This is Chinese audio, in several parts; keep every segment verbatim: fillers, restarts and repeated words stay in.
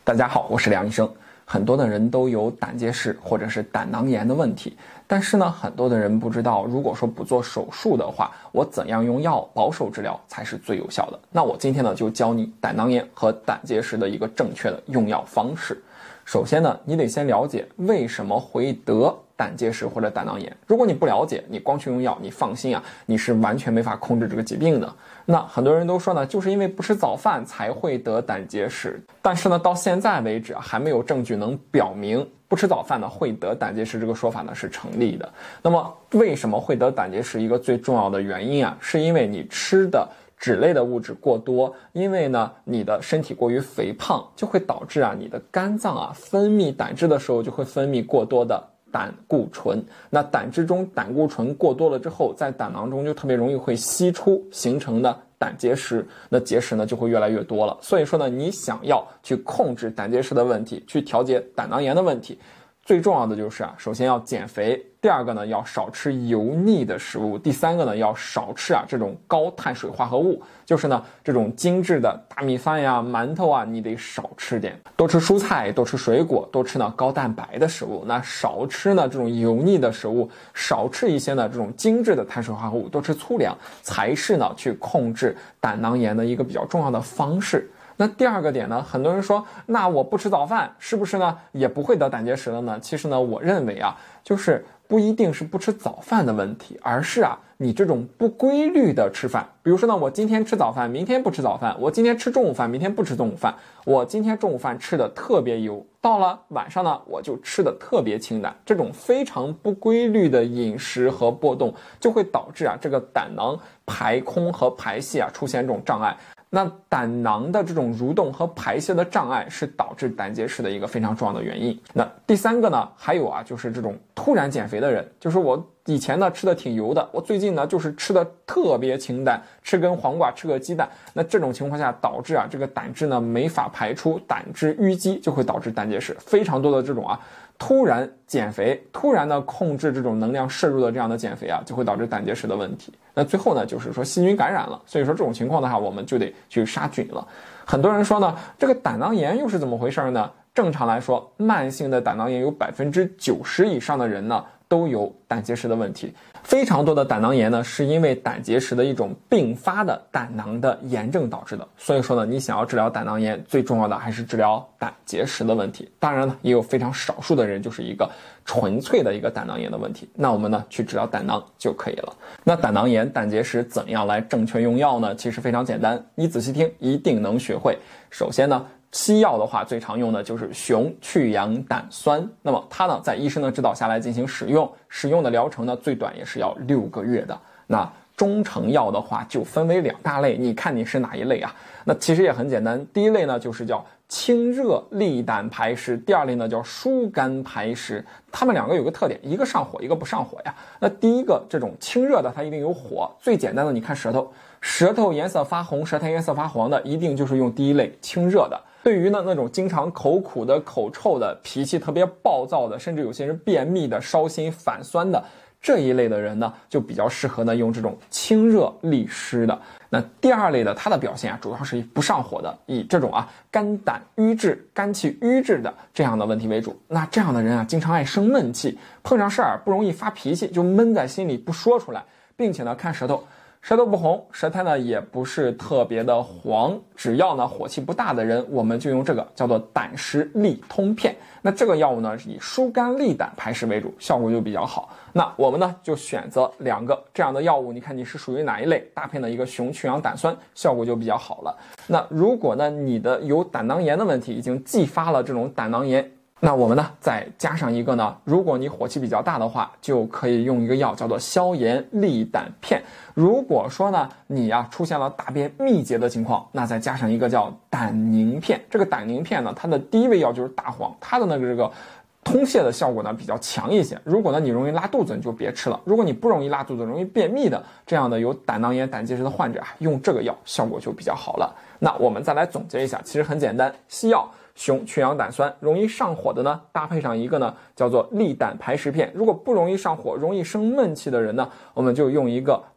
大家好，我是梁医生。很多的人都有胆结石或者是胆囊炎的问题，但是呢，很多的人不知道，如果说不做手术的话，我怎样用药保守治疗才是最有效的。那我今天呢，就教你胆囊炎和胆结石的一个正确的用药方式。首先呢，你得先了解为什么会得胆结石或者胆囊炎。如果你不了解，你光去用药，你放心啊，你是完全没法控制这个疾病的。那很多人都说呢，就是因为不吃早饭才会得胆结石，但是呢，到现在为止啊，还没有证据能表明不吃早饭呢会得胆结石这个说法呢是成立的。那么为什么会得胆结石？一个最重要的原因啊，是因为你吃的脂类的物质过多，因为呢你的身体过于肥胖，就会导致啊你的肝脏啊分泌胆汁的时候就会分泌过多的胆固醇。那胆汁中胆固醇过多了之后，在胆囊中就特别容易会析出，形成的胆结石，那结石呢就会越来越多了。所以说呢，你想要去控制胆结石的问题，去调节胆囊炎的问题，最重要的就是啊，首先要减肥，第二个呢要少吃油腻的食物，第三个呢要少吃啊这种高碳水化合物，就是呢这种精致的大米饭呀、馒头啊，你得少吃点，多吃蔬菜，多吃水果，多吃呢高蛋白的食物，那少吃呢这种油腻的食物，少吃一些呢这种精致的碳水化合物，多吃粗粮，才是呢去控制胆囊炎的一个比较重要的方式。那第二个点呢，很多人说，那我不吃早饭是不是呢也不会得胆结石了呢？其实呢，我认为啊，就是不一定是不吃早饭的问题，而是啊你这种不规律的吃饭。比如说呢，我今天吃早饭，明天不吃早饭；我今天吃中午饭，明天不吃中午饭；我今天中午饭吃的特别油，到了晚上呢我就吃的特别清淡。这种非常不规律的饮食和波动，就会导致啊这个胆囊排空和排泄啊出现这种障碍。那胆囊的这种蠕动和排泄的障碍是导致胆结石的一个非常重要的原因。那第三个呢，还有啊，就是这种突然减肥的人，就是我以前呢吃的挺油的，我最近呢就是吃的特别清淡，吃根黄瓜，吃个鸡蛋，那这种情况下导致啊这个胆汁呢没法排出，胆汁淤积，就会导致胆结石。非常多的这种啊突然减肥，突然的控制这种能量摄入的这样的减肥啊，就会导致胆结石的问题。那最后呢，就是说细菌感染了，所以说这种情况的话，我们就得去杀菌了。很多人说呢，这个胆囊炎又是怎么回事呢？正常来说，慢性的胆囊炎有百分之九十以上的人呢都有胆结石的问题。非常多的胆囊炎呢，是因为胆结石的一种并发的胆囊的炎症导致的。所以说呢，你想要治疗胆囊炎，最重要的还是治疗胆结石的问题。当然呢，也有非常少数的人就是一个纯粹的一个胆囊炎的问题，那我们呢去治疗胆囊就可以了。那胆囊炎、胆结石怎样来正确用药呢？其实非常简单，你仔细听，一定能学会。首先呢，西药的话最常用的就是熊去氧胆酸，那么它呢在医生的指导下来进行使用，使用的疗程呢最短也是要六个月的。那中成药的话就分为两大类，你看你是哪一类啊？那其实也很简单，第一类呢就是叫清热利胆排石，第二类呢叫疏肝排石。它们两个有个特点，一个上火，一个不上火呀。那第一个这种清热的它一定有火，最简单的你看舌头，舌头颜色发红，舌苔颜色发黄的，一定就是用第一类清热的。对于呢那种经常口苦的、口臭的、脾气特别暴躁的，甚至有些人便秘的、烧心反酸的，这一类的人呢就比较适合呢用这种清热利湿的。那第二类的它的表现啊主要是以不上火的，以这种啊肝胆瘀滞、肝气瘀滞的这样的问题为主。那这样的人啊经常爱生闷气，碰上事儿不容易发脾气，就闷在心里不说出来，并且呢看舌头舌头不红，舌苔呢也不是特别的黄，只要呢火气不大的人，我们就用这个叫做胆石利通片。那这个药物呢是以疏肝利胆排石为主，效果就比较好。那我们呢就选择两个这样的药物，你看你是属于哪一类，搭配呢一个熊去氧胆酸，效果就比较好了。那如果呢你的有胆囊炎的问题，已经继发了这种胆囊炎，那我们呢再加上一个呢，如果你火气比较大的话，就可以用一个药叫做消炎利胆片。如果说呢你啊出现了大便秘结的情况，那再加上一个叫胆宁片。这个胆宁片呢，它的第一味药就是大黄，它的那个这个通泻的效果呢比较强一些。如果呢你容易拉肚子，你就别吃了。如果你不容易拉肚子，容易便秘的这样的有胆囊炎、胆结石的患者啊，用这个药效果就比较好了。那我们再来总结一下，其实很简单，西药熊去氧胆酸，容易上火的呢，搭配上一个呢叫做利胆排石片。如果不容易上火、容易生闷气的人呢，我们就用一个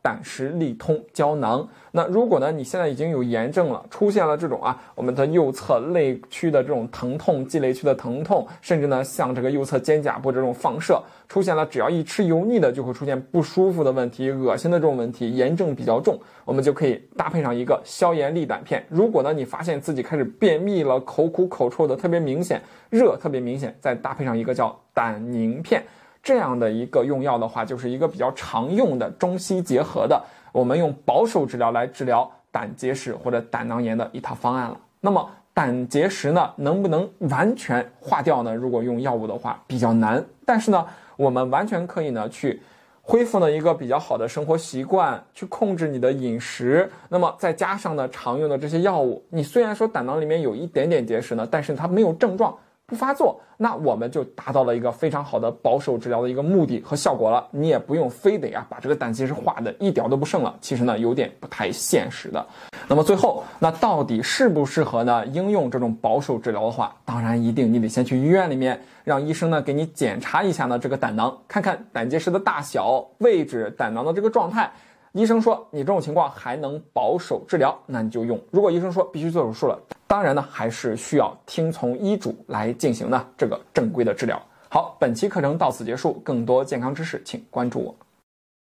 胆石利通胶囊。那如果呢你现在已经有炎症了，出现了这种啊我们的右侧肋区的这种疼痛，肌肋区的疼痛，甚至呢像这个右侧肩胛部这种放射，出现了只要一吃油腻的就会出现不舒服的问题，恶心的这种问题，炎症比较重，我们就可以搭配上一个消炎利胆片。如果呢你发现自己开始便秘了，口苦口臭的特别明显，热特别明显，再搭配上一个叫胆宁片，这样的一个用药的话，就是一个比较常用的中西结合的，我们用保守治疗来治疗胆结石或者胆囊炎的一套方案了。那么胆结石呢能不能完全化掉呢？如果用药物的话比较难，但是呢我们完全可以呢去恢复呢一个比较好的生活习惯，去控制你的饮食，那么再加上呢常用的这些药物，你虽然说胆囊里面有一点点结石呢，但是它没有症状，不发作，那我们就达到了一个非常好的保守治疗的一个目的和效果了。你也不用非得啊把这个胆结石化的一点都不剩了，其实呢有点不太现实的。那么最后，那到底适不适合呢应用这种保守治疗的话，当然一定你得先去医院里面让医生呢给你检查一下呢这个胆囊，看看胆结石的大小、位置、胆囊的这个状态。医生说你这种情况还能保守治疗，那你就用。如果医生说必须做手术了，当然呢还是需要听从医嘱来进行呢这个正规的治疗。好，本期课程到此结束，更多健康知识请关注我。